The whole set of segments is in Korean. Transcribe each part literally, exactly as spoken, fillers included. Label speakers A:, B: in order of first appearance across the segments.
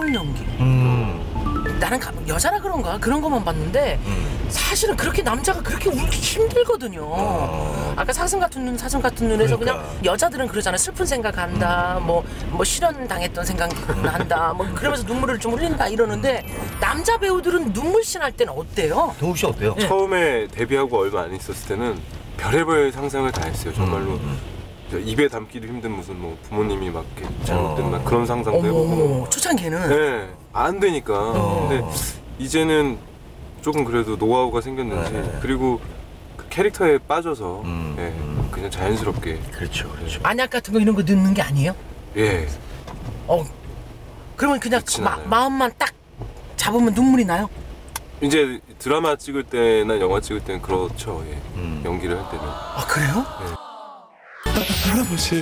A: 가벼운 연기.
B: 음.
A: 나는 가, 여자라 그런가 그런 것만 봤는데 음. 사실은 그렇게 남자가 그렇게 울기 힘들거든요. 어. 아까 사슴 같은 눈, 사슴 같은 눈에서 그러니까. 그냥 여자들은 그러잖아요. 슬픈 생각한다, 음. 뭐, 뭐 실현 당했던 생각한다, 뭐 그러면서 눈물을 좀 흘린다 이러는데 남자 배우들은 눈물씬 할 때는 어때요?
B: 동욱 씨 어때요?
C: 네. 처음에 데뷔하고 얼마 안 있었을 때는 별의별 상상을 다 했어요. 정말로. 음. 입에 담기도 힘든 무슨 뭐 부모님이 막 이렇게 잘못된 막 그런 상상도
A: 어머,
C: 해보고
A: 초창기에는
C: 네, 안 되니까. 어. 근데 이제는 조금 그래도 노하우가 생겼는지 네. 그리고 그 캐릭터에 빠져서 음. 예, 그냥 자연스럽게.
B: 그렇죠, 그렇죠.
A: 안약 같은 거 이런 거 넣는 게 아니에요?
C: 예.
A: 어, 그러면 그냥 마, 마음만 딱 잡으면 눈물이 나요?
C: 이제 드라마 찍을 때나 영화 찍을 때는 그렇죠. 예. 음. 연기를 할 때는.
A: 아 그래요?
C: 예.
D: 할아버지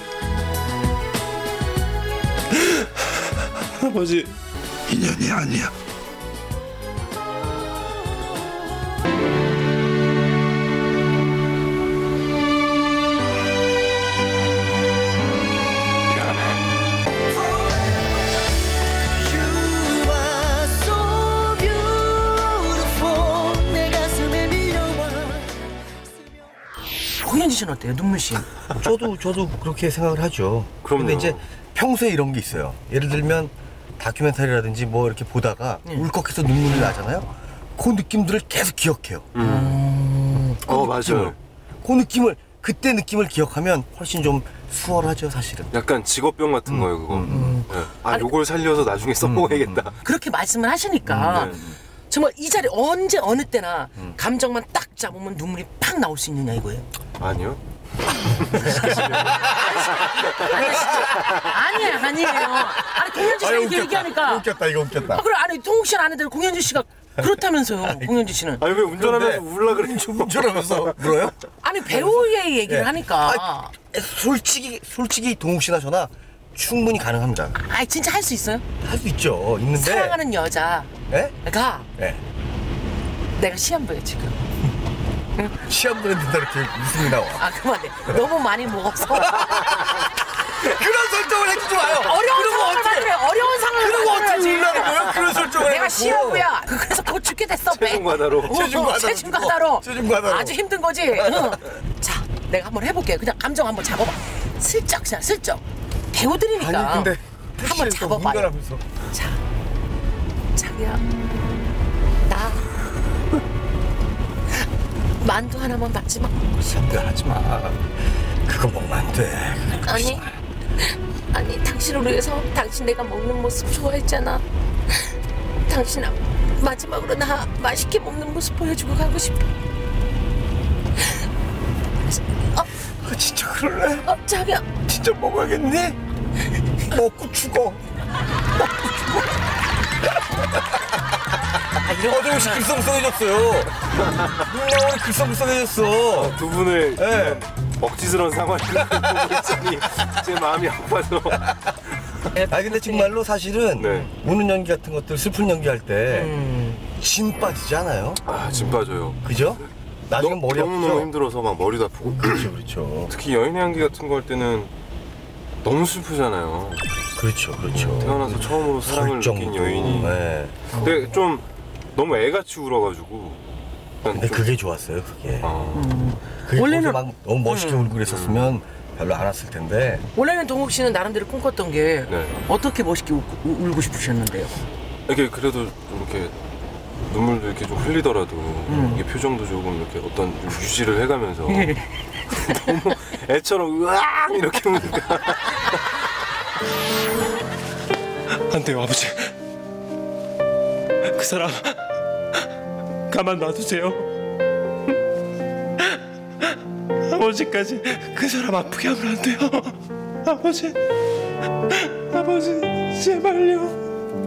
D: 할아버지
E: 인연이 아니야.
A: 공연지 씨는 어때요? 눈물씬?
B: 저도 저도 그렇게 생각을 하죠.
C: 그럼요.
B: 근데 이제 평소에 이런 게 있어요. 예를 들면 다큐멘터리라든지 뭐 이렇게 보다가
A: 네.
B: 울컥해서 눈물이 나잖아요. 그 느낌들을 계속 기억해요.
C: 음.
B: 그
C: 어
B: 느낌을,
C: 맞아요.
B: 그 느낌을 그때 느낌을 기억하면 훨씬 좀 수월하죠, 사실은.
C: 약간 직업병 같은 음. 거예요, 그거. 음. 네. 아, 아니, 요걸 살려서 나중에 써먹어야겠다.
A: 음. 그렇게 말씀을 하시니까. 음. 네. 정말 이 자리 언제 어느 때나 음. 감정만 딱 잡으면 눈물이 팍 나올 수 있느냐 이거예요?
C: 아니요.
A: 아니에요, 아니에요. 아니 공연지 씨가 이렇게 얘기하니까.
B: 웃겼다, 이거 웃겼다.
A: 아, 그래, 아니 동욱 씨는 아는데 공연지 씨가 그렇다면서요, 공연지 씨는.
C: 아니 왜 운전하면서 울라 그래?
B: 운전하면서 울어요?
A: 아니 배우의 얘기를
B: 네.
A: 하니까.
B: 아니, 솔직히 솔직히 동욱 씨나 저나 충분히 가능합니다.
A: 아니 진짜 할 수 있어요?
B: 할 수 있죠. 있는데.
A: 사랑하는 여자가
B: 네?
A: 네. 내가 시험부에 지금.
B: 응? 시험부에 된다 이렇게 웃음이 나와.
A: 아 그만해. 너무 많이 먹어서.
B: 그런 설정을 해주지 마요.
A: 어려운 상황을 만들래. 어려운 상황을
B: 그리고 어떻게
A: 만들어야지.
B: 울라는 거예요? 그런 설정을
A: 내가
B: 해놓고.
A: 시험부야. 그래서 곧 죽게 됐어.
C: 체중 과다로.
A: 어,
B: 체중 과다로.
A: 체중 과다로.
B: 체중 과다로.
A: 아주 힘든 거지. 응. 자, 내가 한번 해볼게. 그냥 감정 한번 잡아봐. 슬쩍 그냥 슬쩍. 배우들이니까.
B: 아니 근데
A: 한번 잡아봐요. 자, 자기야, 나 만두 하나만 받지 마.
B: 시험대 하지 마. 그거 먹으면 안 돼.
A: 아니, 아니 당신을 위해서 당신 내가 먹는 모습 좋아했잖아. 당신 마지막으로 나 맛있게 먹는 모습 보여주고 가고 싶어. 어,
B: 아, 진짜 그럴래?
A: 어, 자기야.
B: 진짜 먹어야겠니? 먹고 죽어. 먹고 죽어.
A: 아, 이런
B: 어제 혹시 글썽글썽해졌어요. 누나 오늘 글썽글썽해졌어.
C: 아, 두 분의
B: 네.
C: 먹지스러운 상황을 보고 있으니 제 마음이 아파서.
B: 아 근데 정말로 사실은
C: 네.
B: 우는 연기 같은 것들 슬픈 연기 할 때 진
A: 음.
B: 빠지지 않아요?
C: 아, 진 빠져요.
B: 그죠? 나중에 머리 아프죠?
C: 너무너무 힘들어서 막 머리도 아프고.
B: 그렇죠, 그렇죠.
C: 특히 여인의 향기 같은 거 할 때는 너무 슬프잖아요.
B: 그렇죠, 그렇죠.
C: 태어나서 처음으로 사랑을 느낀 여인이.
B: 네.
C: 근데 좀 너무 애같이 울어가지고.
B: 근데
C: 좀...
B: 그게 좋았어요, 그게.
C: 아...
B: 음. 그게
A: 원래는
B: 막 너무 멋있게 울고 그랬었으면 별로 안 왔을 텐데.
A: 원래는 동욱 씨는 나름대로 꿈꿨던 게
C: 네.
A: 어떻게 멋있게 우, 우, 울고 싶으셨는데요?
C: 이게 그래도 좀 이렇게 눈물도 이렇게 좀 흘리더라도
A: 음.
C: 이게 표정도 조금 이렇게 어떤 유지를 해가면서 너무 애처럼 으악 이렇게 우니까.
D: 안 돼요, 아버지. 그 사람 가만 놔두세요. 아버지까지 그 사람 아프게 하면 안 돼요. 아버지, 아버지 제발요.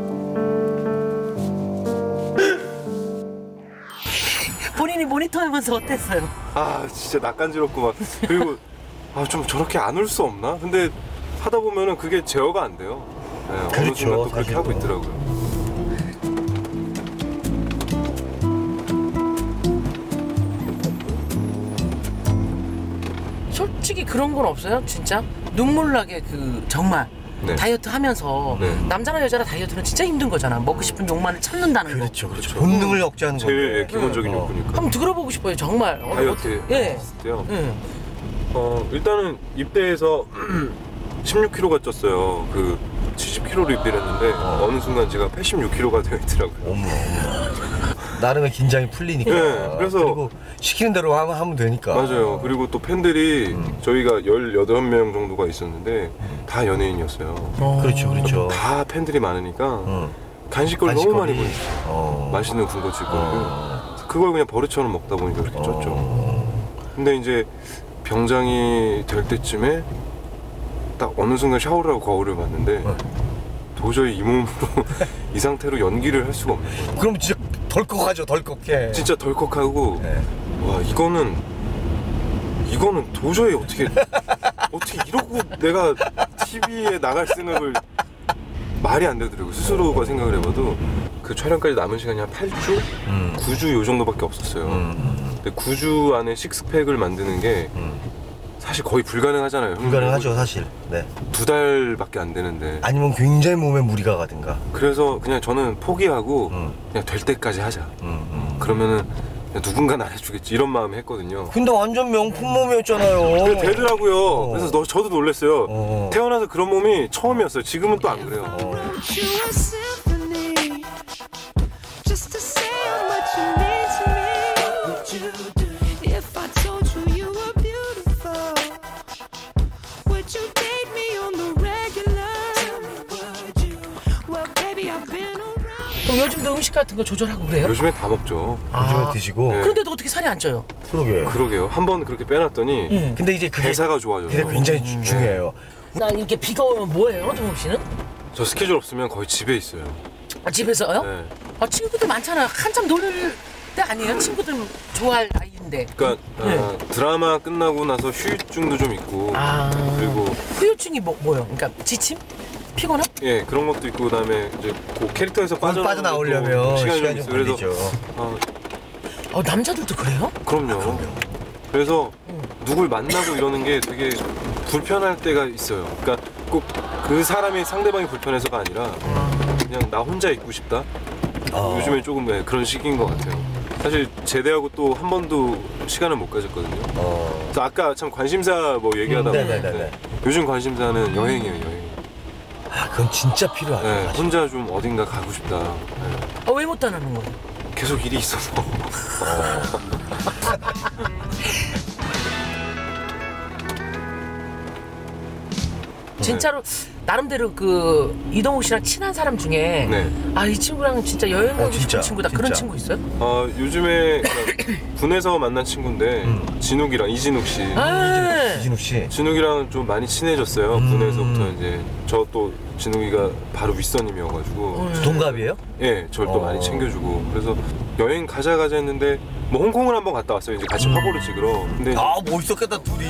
A: 본인이 모니터하면서 어땠어요?
C: 아 진짜 낯간지럽고 막 그리고 아 좀 저렇게 안 울 수 없나? 근데 하다 보면은 그게 제어가 안 돼요. 네, 어느
B: 그렇죠,
C: 순간 또 그렇게
B: 사실은.
C: 하고 있더라고요.
A: 솔직히 그런 건 없어요? 진짜? 눈물 나게 그 정말
C: 네.
A: 다이어트 하면서
C: 네.
A: 남자나 여자나 다이어트는 진짜 힘든 거잖아. 먹고 싶은 욕만을 참는다는 거.
B: 그렇죠, 그렇죠. 본능을 억제하는
C: 제일
B: 건데.
C: 예, 기본적인
B: 어.
C: 욕구니까.
A: 한번 들어보고 싶어요, 정말. 어,
C: 다이어트
A: 어, 예.
C: 했을 때요.
A: 예.
C: 어, 일단은 입대해서 십육 킬로그램가 쪘어요. 그 칠십 킬로그램로 입대를 했는데 어. 느 순간 제가 팔십육 킬로그램가 되어 있더라고요.
B: 어머, 어머. 나름의 긴장이 풀리니까.
C: 네, 그래서
B: 그리고 시키는 대로 하면, 하면 되니까.
C: 맞아요. 그리고 또 팬들이
B: 음.
C: 저희가 열여덟 명 정도가 있었는데 다 연예인이었어요.
A: 어.
B: 그렇죠, 그렇죠.
C: 다 팬들이 많으니까
B: 어.
C: 간식거리 너무 많이
B: 간식거리.
C: 보냈어요.
B: 어.
C: 맛있는 군것질거리를.
B: 어.
C: 그걸 그냥 버릇처럼 먹다 보니까 그렇게 쪘죠.
B: 어.
C: 근데 이제 병장이 될 때쯤에 딱 어느 순간 샤워를 하고 거울을 봤는데
B: 어.
C: 도저히 이 몸으로 이 상태로 연기를 할 수가 없는 거예요.
B: 그럼 진짜 덜컥하죠, 덜컥해.
C: 진짜 덜컥하고
B: 네.
C: 와 이거는 이거는 도저히 어떻게 어떻게 이러고 내가 티비에 나갈 생각을 말이 안 되더라고요. 스스로가 생각을 해봐도 그 촬영까지 남은 시간이 한 팔 주?
B: 음.
C: 구 주 요 정도밖에 없었어요.
B: 음.
C: 근데 구 주 안에 식스팩을 만드는 게
B: 음.
C: 사실 거의 불가능하잖아요.
B: 불가능하죠, 사실. 네.
C: 두 달밖에 안 되는데.
B: 아니면 굉장히 몸에 무리가 가든가.
C: 그래서 그냥 저는 포기하고
B: 음.
C: 그냥 될 때까지 하자.
B: 음, 음.
C: 그러면은 그냥 누군가 나 해주겠지 이런 마음에 했거든요.
B: 근데 완전 명품 몸이었잖아요.
C: 근데 되더라고요.
B: 어.
C: 그래서 너, 저도 놀랐어요.
B: 어.
C: 태어나서 그런 몸이 처음이었어요. 지금은 또 안 그래요.
B: 어.
A: 그럼 요즘도 음식 같은 거 조절하고 그래요?
C: 요즘에 다 먹죠.
B: 요즘에 드시고.
C: 네.
A: 그런데도 어떻게 살이 안 쪄요?
B: 그러게.
C: 그러게요. 한 번 그렇게 빼놨더니
A: 예.
B: 근데 이제 그게
C: 대사가 좋아져서.
B: 그게 굉장히 주- 중요해요.
A: 나 이렇게 비가 오면 뭐해요, 동욱 씨는?
C: 저 스케줄 없으면 거의 집에 있어요.
A: 아, 집에서요?
C: 네.
A: 아, 친구들 많잖아. 한참 놀릴 때 아니에요? 친구들 좋아할 나이인데.
C: 그러니까
A: 네.
C: 아, 드라마 끝나고 나서 휴유증도 좀 있고
A: 아.
C: 그리고
A: 후유증이 뭐, 뭐요? 그러니까 지침? 피곤함?
C: 예 그런 것도 있고 그다음에 이제 그 캐릭터에서
B: 빠져
C: 빠져
B: 나오려면
C: 시간이,
B: 시간이
C: 좀
B: 좀
C: 있어요.
B: 걸리죠.
C: 그래서 아,
A: 어, 남자들도 그래요?
C: 그럼요. 그래서 누굴 만나고 이러는 게 되게 불편할 때가 있어요. 그러니까 꼭 그 사람이 상대방이 불편해서가 아니라 그냥 나 혼자 있고 싶다.
B: 어.
C: 요즘에 조금 네, 그런 시기인 것 같아요. 사실 제대하고 또 한 번도 시간을 못 가졌거든요.
B: 어.
C: 그래서 아까 참 관심사 뭐 얘기하다
B: 음,
C: 보니까
B: 네네네네.
C: 요즘 관심사는 여행이에요, 여행.
B: 아, 그건 진짜 필요하죠.
C: 네,
B: 사실.
C: 혼자 좀 어딘가 가고 싶다. 네.
A: 아, 왜 못 다니는 거예요?
C: 계속 일이 있어서.
A: 진짜로 나름대로 그 이동욱 씨랑 친한 사람 중에
C: 네.
A: 아, 이 친구랑 진짜 여행 가고
B: 어, 진짜,
A: 싶은 친구다. 그런
B: 진짜.
A: 친구 있어요?
C: 어, 요즘에 그냥 군에서 만난 친구인데
B: 음.
C: 진욱이랑 이진욱 씨.
A: 아,
B: 이진욱 씨.
C: 진욱이랑 좀 많이 친해졌어요.
B: 음.
C: 군에서부터 이제 저 또 진욱이가 바로 윗선임이어가지고
B: 동갑이에요?
C: 예, 저를 또
B: 어.
C: 많이 챙겨주고 그래서 여행 가자 가자 했는데 뭐 홍콩을 한번 갔다 왔어요. 이제 같이 화보를 찍으러. 근데
B: 아, 멋있었겠다, 둘이.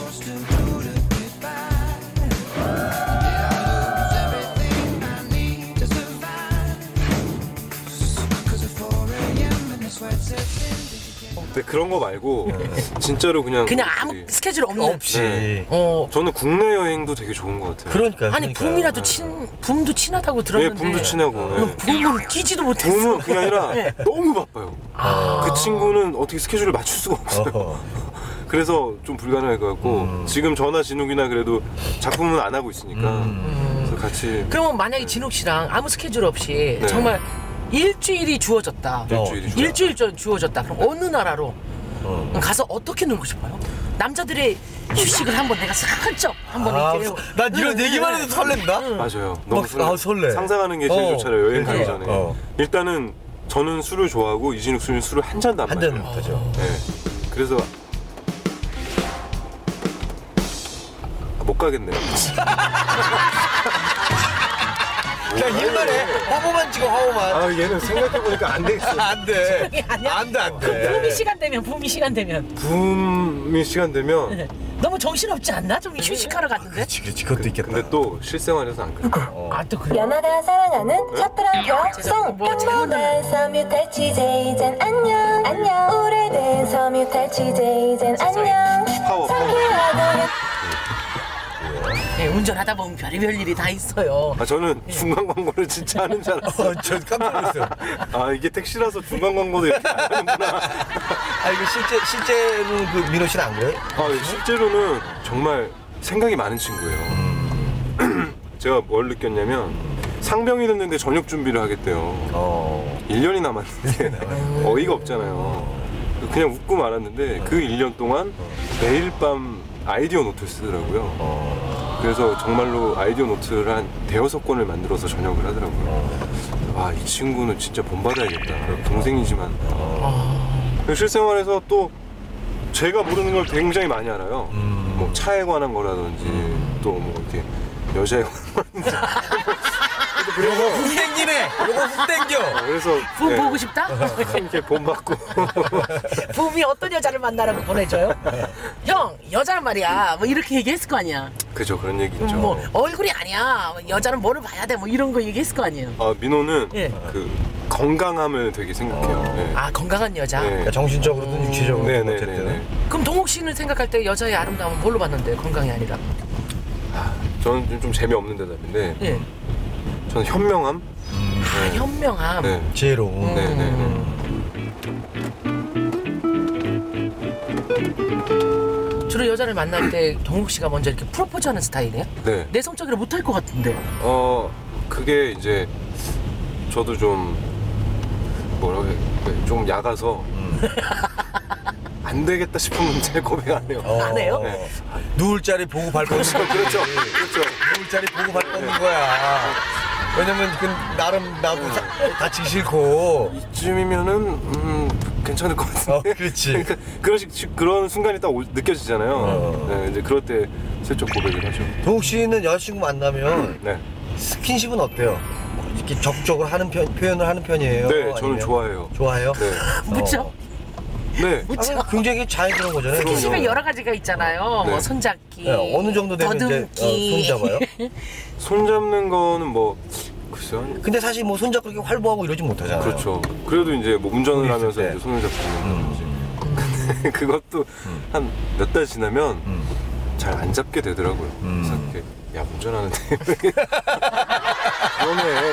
C: 근데 그런 거 말고 진짜로 그냥
A: 그냥 아무
C: 저기-
A: 스케줄 없는.
B: 없이.
C: 네.
A: 어.
C: 저는 국내 여행도 되게 좋은 것 같아요.
B: 그러니까요.
A: 아니
B: 그러니까요.
A: 붐이라도 친 붐도 친하다고
C: 예,
A: 들었는데.
C: 붐도 친하고. 예.
A: 어, 붐은 끼지도 못했어.
C: 붐은 그게 아니라
A: 네.
C: 너무 바빠요.
A: 아.
C: 그 친구는 어떻게 스케줄을 맞출 수가 없어요.
B: 어허.
C: 그래서 좀 불가능할 것 같고
B: 음.
C: 지금 저나 진욱이나 그래도 작품은 안 하고 있으니까
B: 음.
C: 그래서 같이
A: 그러면 만약에 진욱 씨랑 아무 스케줄 없이
C: 네.
A: 정말 일주일이 주어졌다.
C: 일주일이
B: 진짜.
A: 일주일 전 주어졌다. 그럼 어느 나라로
B: 어.
A: 가서 어떻게 놀고 싶어요? 남자들의 휴식을 한번 내가 슬쩍 한번
B: 아,
A: 이렇게.
B: 난 이런
A: 응,
B: 얘기만
A: 응,
B: 해도 설렌다?
A: 응.
C: 맞아요. 너무
B: 막,
C: 설레.
B: 아, 설레.
C: 상상하는 게 제일
B: 어.
C: 좋잖아요. 여행 가기
B: 그러니까.
C: 전에.
B: 어.
C: 일단은 저는 술을 좋아하고 이진욱 씨는 술을 한 잔도 안
B: 한
C: 마셔요.
B: 잔 못하죠.
C: 네. 그래서 아, 못 가겠네요.
B: 그냥 일만 해. 화보만 찍어, 화보만.
C: 아 얘는 생각해보니까 안 되겠어.
B: 안 돼.
A: 아니야?
B: 안 돼, 안
A: 붐이
B: 돼.
A: 시간 되면 붐이 시간 되면
C: 붐이 시간 되면
A: 너무 정신없지 않나? 좀 휴식하러 갔는데?
B: 그렇지, 그렇지. 그것도 있겠다.
C: 근데 또 실생활에서 안 그래요.
B: 어.
A: 아 또 그래?
E: 연하가 사랑하는 샤프랑 벽송
A: 뭐 잘못
E: 평범한 섬유탈 취재이젠 안녕 안녕 오래된 섬유탈 취재이젠 안녕
C: 파워 파워.
E: 상쾌하고
A: 네, 운전하다 보면 별의별 일이 다 있어요.
C: 아 저는 중간 광고를 진짜 하는 줄 알았어요.
B: 어, 저 깜짝 놀랐어요.
C: 아 이게 택시라서 중간 광고도 이렇게 하는구나.
B: 아 이거 실제 실제로는 그 민호 씨는 안 그래요?
C: 아 실제로는 정말 생각이 많은 친구예요.
B: 음.
C: 제가 뭘 느꼈냐면 상병이 됐는데 전역 준비를 하겠대요.
B: 어.
C: 일 년이 남았는데 어이가 없잖아요. 그냥 웃고 말았는데 그 일 년 동안 매일 밤 아이디어 노트를 쓰더라고요. 그래서 정말로 아이디어 노트를 한 대여섯 권을 만들어서 전역을 하더라고요. 아, 이 친구는 진짜 본받아야겠다. 동생이지만. 실생활에서 또 제가 모르는 걸 굉장히 많이 알아요. 뭐 차에 관한 거라든지 또 뭐 이렇게 여자에 관한 거라든지.
B: 요거 훅 땡기네. 요거 훅 땡겨.
C: 그래서
A: 붐
C: 네,
A: 보고 싶다?
C: 이렇게 본받고.
A: 붐이 어떤 여자를 만나라고 보내줘요? 형 여자란 말이야 뭐 이렇게 얘기했을 거 아니야.
C: 그죠, 그런 얘기 있죠.
A: 뭐 얼굴이 아니야 여자는 뭐를 봐야 돼 뭐 이런 거 얘기했을 거 아니에요.
C: 아, 민호는
A: 예.
C: 그 건강함을 되게 생각해요. 네.
A: 아 건강한 여자.
C: 네.
B: 그러니까 정신적으로든 육체적으로든
C: 네네네네.
B: 어쨌든.
A: 그럼 동욱 씨는 생각할 때 여자의 아름다움은 뭘로 봤는데 건강이 아니라?
C: 저는 좀, 좀 재미없는 대답인데
A: 예.
C: 저는 현명함?
A: 아
C: 네.
A: 현명함.
C: 네.
B: 지혜로운.
C: 네네네.
A: 주로 여자를 만날 때 동욱 씨가 먼저 이렇게 프로포즈하는 스타일이에요?
C: 네.
A: 내성적이라 못할 것 같은데.
C: 어 그게 이제 저도 좀 뭐라고 해, 좀 야가서 안 되겠다 싶으면 제 고백 안 해요.
B: 어.
A: 안 해요?
C: 네.
B: 누울 자리 보고 발 뻗는
C: 그렇죠,
B: 거지.
C: 그렇죠, 그렇죠.
B: 누울 자리 보고 발 뻗는 거야. 왜냐면 그 나름 나도 사- 다치기 싫고.
C: 이쯤이면은 음, 괜찮을 것 같은데.
B: 어, 그렇지.
C: 그러니까 그런 식 그런 순간이 딱 오- 느껴지잖아요.
B: 어.
C: 네, 이제 그럴 때 슬쩍 고백을 하죠.
B: 동욱 씨는 여자친구 만나면
C: 네.
B: 스킨십은 어때요? 뭐 이렇게 적극적으로 하는 편, 표현을 하는 편이에요?
C: 네, 저는
B: 아니면?
C: 좋아해요.
B: 좋아해요?
C: 네.
A: 무죠?
B: 어.
C: 네.
A: 무죠?
B: 아, 굉장히 자연스러운 거잖아요.
C: 그럼요.
A: 스킨십에 여러 가지가 있잖아요.
C: 네.
A: 뭐 손잡기,
B: 네, 어느 정도 되면 이제
A: 더듬기.
B: 어, 손 잡아요?
C: 손 잡는 거는 뭐 글쎄요.
B: 근데 사실 뭐 손잡고 이렇게 활보하고 이러진 못하잖아요.
C: 그렇죠. 그래도 이제 뭐 운전을
B: 있을
C: 하면서
B: 때.
C: 이제 손을 잡고 있는 거지. 그것도
B: 음.
C: 한 몇 달 지나면
B: 음.
C: 잘 안 잡게 되더라고요.
B: 음.
C: 그래서 이렇게 야 운전하는데 위험해.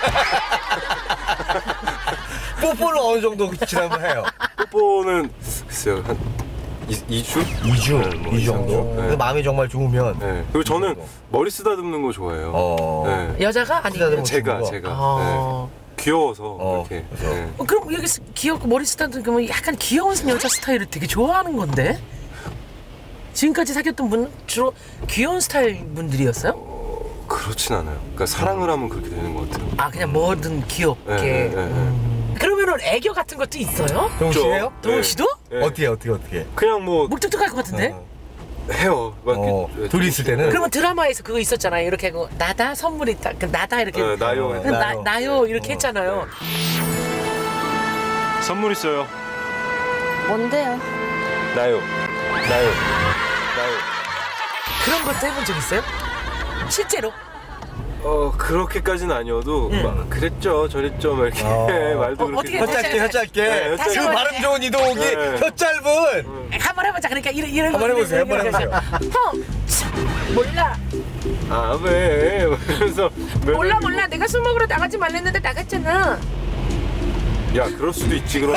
B: 뽀뽀는 어느 정도 지나면 해요?
C: 뽀뽀는 글쎄요 한 이 주?
B: 이 주?
C: 네, 뭐
B: 이
C: 이, 삼
B: 정도?
C: 주? 네.
B: 근데 마음이 정말 좋으면
C: 네. 그리고 저는
B: 정도.
C: 머리 쓰다듬는 거 좋아해요.
B: 어.
C: 네.
A: 여자가
B: 쓰다듬는
A: 아니면
B: 거.
C: 제가
B: 친구가.
C: 제가
A: 어.
C: 네. 귀여워서
B: 어,
C: 이렇게.
B: 그래서.
C: 네.
A: 어, 그럼 여기 스- 귀엽고 머리 쓰다듬으면 약간 귀여운 여자 스타일을 되게 좋아하는 건데? 지금까지 사귀었던 분 주로 귀여운 스타일 분들이었어요?
C: 그렇진 않아요. 그러니까 사랑을 하면 그렇게 되는 것 같아요.
A: 아 그냥 뭐든 귀엽게.
C: 네, 네, 네, 네.
A: 음. 그러면은 애교 같은 것도 있어요?
B: 동욱 씨
C: 저-
B: 해요?
A: 동욱
C: 네.
A: 씨도?
C: 네.
B: 어떻게 어떻게 어떻게?
C: 그냥 뭐
A: 묵뚝뚝할 것 같은데?
B: 어.
C: 해요. 막
B: 어,
C: 이렇게
B: 둘이 있을 때는?
A: 그러면 드라마에서 그거 있었잖아요. 이렇게 하고 나다 선물 있다. 그 나다 이렇게
C: 네, 나요.
B: 어,
A: 그 나,
B: 나요.
A: 나요 이렇게
B: 어,
A: 했잖아요.
D: 선물 있어요.
E: 뭔데요?
C: 나요. 나요. 나요.
A: 그런 것도 해본 적 있어요? 실제로?
C: 어 그렇게까지는 아니어도
A: 응.
C: 막 그랬죠 저랬죠 막 이렇게
B: 어.
C: 말도
A: 어,
C: 그렇게
A: 어떻게
B: 혀 짧게 혀 짧게.
C: 네,
A: 다시
B: 그
A: 한번
B: 발음
A: 해.
B: 좋은 이동욱이
C: 네.
B: 혀 짧은.
A: 한번 해보자. 그러니까 이런 이런
B: 한번
A: 거
B: 해보세요,
A: 이런
B: 한번
A: 거
B: 해보세요.
A: 형 참, 몰라
C: 아왜 그래서
A: 몰라 몰라 내가 술 먹으러 나가지 말랬는데 나갔잖아.
C: 야 그럴 수도 있지 그럼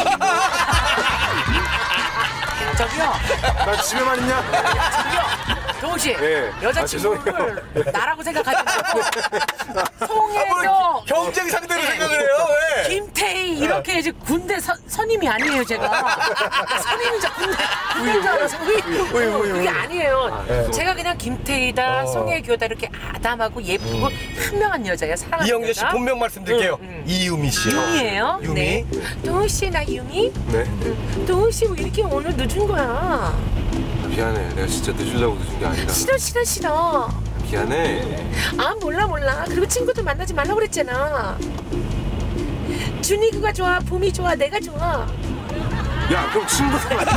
A: 저기요
C: 나 집에만 있냐
A: 저기요 동욱 씨
C: 네.
A: 여자친구를
C: 아,
A: 나라고 생각하지 말고 송혜교
B: 경쟁 상대로 생각을 해요 왜?
A: 김태희 이렇게 이제 군대 선, 선임이 아니에요 제가. 선임이자 군대 군대인 줄 알아서
B: 우유, 우유,
A: 그게
B: 우유.
A: 아니에요.
C: 네.
A: 제가 그냥 김태희다
B: 어.
A: 송혜교다 이렇게 아담하고 예쁘고 현명한 여자예요. 사랑하는
B: 이영재 씨
A: 여자.
B: 본명 말씀드릴게요.
A: 응, 응.
B: 이유미 씨.
A: 유미예요?
B: 유미.
A: 네. 동우 씨 나 유미?
C: 네
A: 동우 씨 왜 이렇게 오늘 늦은 거야?
C: 미안해 내가 진짜 늦으려고 늦은 게 아니라
A: 싫어 싫어 싫어.
C: 미안해
A: 아 몰라 몰라. 그리고 친구들 만나지 말라고 그랬잖아. 준이가 좋아, 봄이 좋아, 내가 좋아.
C: 야 그럼 친구들 만나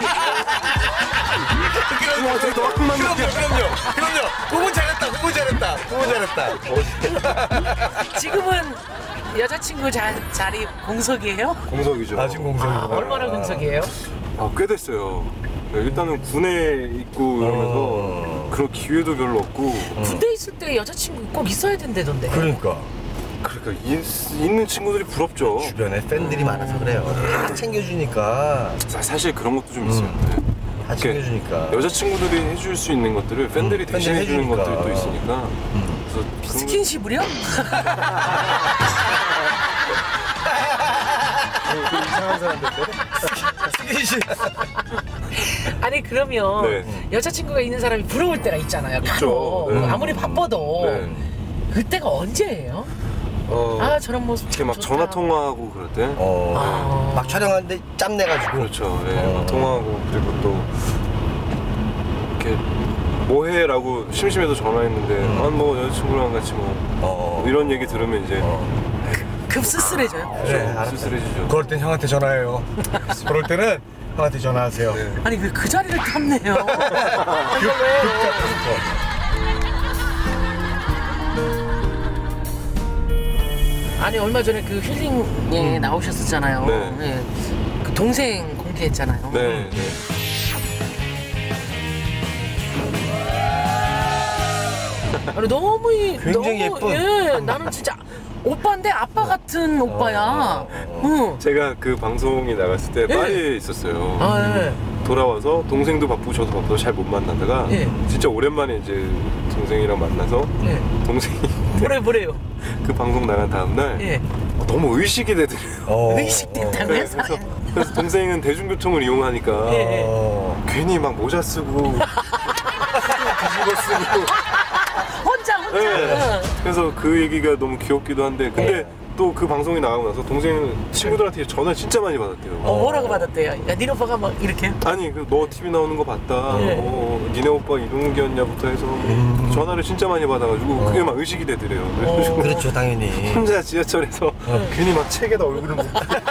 C: 그럼 어떻게 너 한만
B: 그럼요, 그럼요, 그럼요. 그분 잘했다, 그분 잘했다, 그분 잘했다.
A: 지금은 여자친구 자, 자리 공석이에요?
C: 공석이죠
B: 아, 지금
A: 아,
B: 공석이구나.
A: 얼마나 공석이에요?
C: 아, 꽤 됐어요 네, 일단은 군에 있고 이러면서
B: 어.
C: 그런 기회도 별로 없고.
A: 군대 있을 때 여자친구 꼭 있어야 된다던데.
B: 그러니까
C: 그러니까 있, 있는 친구들이 부럽죠.
B: 주변에 팬들이 많아서 그래요. 다 챙겨주니까.
C: 사, 사실 그런 것도 좀 있어요.
B: 음.
C: 네.
B: 다 챙겨주니까.
C: 여자친구들이 해줄 수 있는 것들을 팬들이
B: 음,
C: 대신
B: 팬들이
C: 해주는
B: 해주니까.
C: 것들이 또 있으니까.
B: 음.
C: 그래서 그런 거-
A: 스킨십을요?
B: 이상한 사람들 스킨십.
A: 아니 그러면
C: 네.
A: 여자친구가 있는 사람이 부러울 때가 있잖아요.
C: 있죠.
A: 간혹.
C: 네.
A: 아무리 바빠도
C: 네.
A: 그때가 언제예요?
C: 어,
A: 아 저런 모습
C: 이렇게
A: 참
C: 막
A: 좋다.
C: 전화 통화하고 그럴 때.
B: 어,
A: 아.
B: 막 촬영하는데 짬 내가지고.
C: 그렇죠. 예,
B: 어.
C: 막 통화하고 그리고 또 이렇게 뭐해라고 심심해서 전화했는데
B: 음.
C: 아 뭐 여자친구랑 같이 뭐
B: 어.
C: 이런 얘기 들으면 이제
A: 급 쓸쓸해져요.
B: 그래,
C: 좀
B: 알았어.
C: 쓸쓸해지죠.
B: 그럴 땐 형한테 전화해요. 그럴 때는 형한테 전화하세요.
C: 네.
A: 아니 왜 그 자리를 탐내요? 아니 얼마 전에 그 힐링에 나오셨었잖아요.
C: 네.
A: 네. 그 동생 공개했잖아요.
C: 네, 네.
A: 아니 너무 이-
B: 굉장히
A: 너무,
B: 예쁜.
A: 예, 나는 진짜 오빠인데 아빠 같은 오빠야. 응.
C: 제가 그 방송이 나갔을 때
A: 예.
C: 파리에 있었어요.
A: 아, 예.
C: 돌아와서 동생도 바쁘고 저도 바빠서 잘 못 만나다가
A: 예.
C: 진짜 오랜만에 이제 동생이랑 만나서
A: 예.
C: 동생이
A: 뭐래 뭐래요?
C: 그 방송 나간 다음날
A: 예.
C: 너무 의식이 되더래요.
B: 어.
A: 의식된다고요?
C: 네, 그래서, 그래서 동생은 대중교통을 이용하니까
A: 예, 예.
B: 어.
C: 괜히 막 모자 쓰고 뒤집어 쓰고
A: 혼자 혼자.
C: 네. 그래서 그 얘기가 너무 귀엽기도 한데 근데
A: 예.
C: 또 그 방송이 나가고 나서 동생은 친구들한테 전화 진짜 많이 받았대요.
A: 어, 뭐라고 받았대요? 야, 니네 오빠가 막 이렇게?
C: 아니 그 너 티비 나오는 거 봤다.
A: 예.
C: 어, 니네 오빠 이동욱이었냐부터 해서 전화를 진짜 많이 받아가지고 그게 막 의식이 되더래요. 그래가지고
B: 그렇죠, 당연히.
C: 혼자 지하철에서 괜히 막 책에다 얼굴을 묻고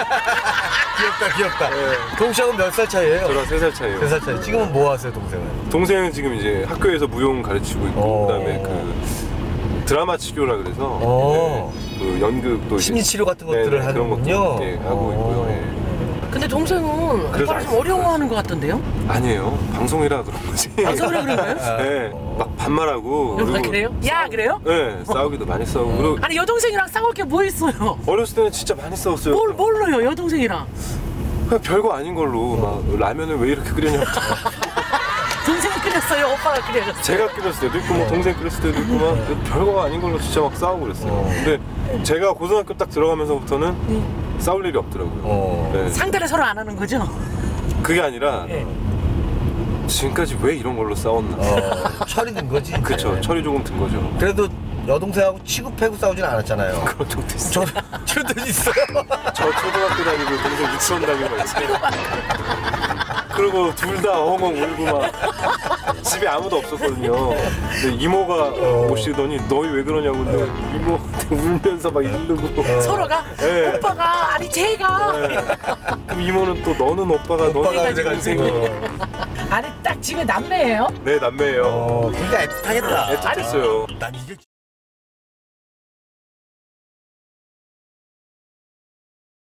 B: 귀엽다, 귀엽다.
C: 네.
B: 동시하고 몇 살 차이예요?
C: 저랑 세 살 차이요.
B: 세 살 차이. 지금은 뭐 하세요, 동생은?
C: 동생은 지금 이제 학교에서 무용 가르치고 있고
B: 어.
C: 그다음에 그 드라마 치료라 그래서
B: 어.
C: 네, 그 연극도 이제
B: 심리 치료 같은 것들을
C: 네, 네, 그런
B: 하는군요.
C: 것도 예, 하고 있고요. 예.
A: 근데 동생은
C: 그래서
A: 오빠를 좀
C: 알
A: 어려워하는 것 같던데요?
C: 아니에요. 방송이라 그런 거지.
A: 방송이라 그런 거예요?
C: 네, 막 반말하고
A: 아, 그래요? 야 그래요?
C: 네, 싸우기도 많이 싸우고 그리고
A: 아니 여동생이랑 싸울 게 뭐 있어요?
C: 어렸을 때는 진짜 많이 싸웠어요.
A: 뭘 뭘로요 여동생이랑?
C: 그냥 별거 아닌 걸로 막 라면을 왜 이렇게 끓였냐고
A: 동생이 끓였어요? 오빠가 끓여줬어요?
C: 제가 끓였을 때도 있고 뭐 동생 끓였을 때도 있고 막 별거 아닌 걸로 진짜 막 싸우고 그랬어요.
B: 어.
C: 근데 제가 고등학교 딱 들어가면서부터는 싸울 일이 없더라고요.
B: 어.
C: 네.
A: 상대를 서로 안 하는 거죠?
C: 그게 아니라
A: 예.
C: 지금까지 왜 이런 걸로 싸웠나.
B: 어, 철이 든 거지. 이제.
C: 그쵸, 철이 조금 든 거죠.
B: 그래도 여동생하고 치고 패고 싸우진 않았잖아요.
C: 그런 적도 있어요.
B: 저, 저도 있어요.
C: 저 초등학교 다니고 동생 유치원 다니고 있어요. 그리고 둘 다 엉엉 울고 막 집에 아무도 없었거든요. 근데 이모가 오시더니 너희 왜 그러냐고 근데 이모한테 울면서 막 이르고
A: 서로가
C: 네.
A: 오빠가 아니 제가
C: 네. 그럼 이모는 또 너는 오빠가 너는
B: 오빠가
C: 동생이
B: 그래가지고.
A: 아니 딱 집에 남매예요?
C: 네 남매예요.
B: 어, 그러니까 애틋하겠다.
C: 애틋했어요.
B: 난 이게